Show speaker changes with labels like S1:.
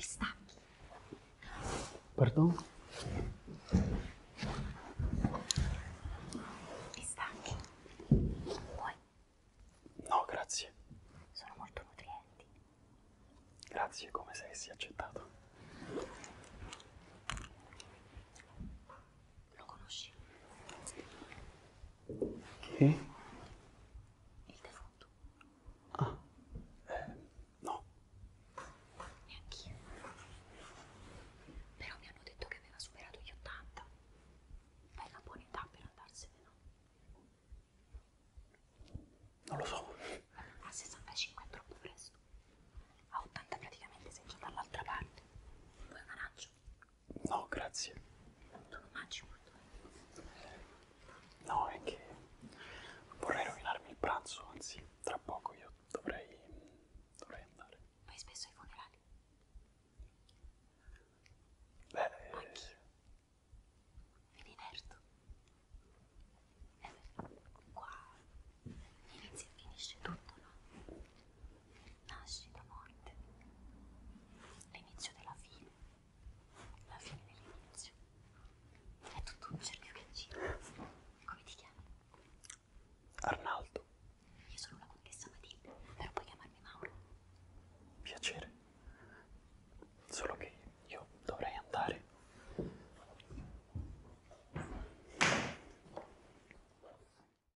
S1: Stacchi.
S2: Pardon?
S1: Pistacchi. Vuoi?
S2: No, grazie.
S1: Sono molto nutrienti.
S2: Grazie, come se avessi accettato.
S1: Lo conosci?
S2: Che?
S1: Il defunto.
S2: Ah, no.
S1: Neanch'io. Però mi hanno detto che aveva superato gli 80. È una buona età per andarsene, no?
S2: Non lo so.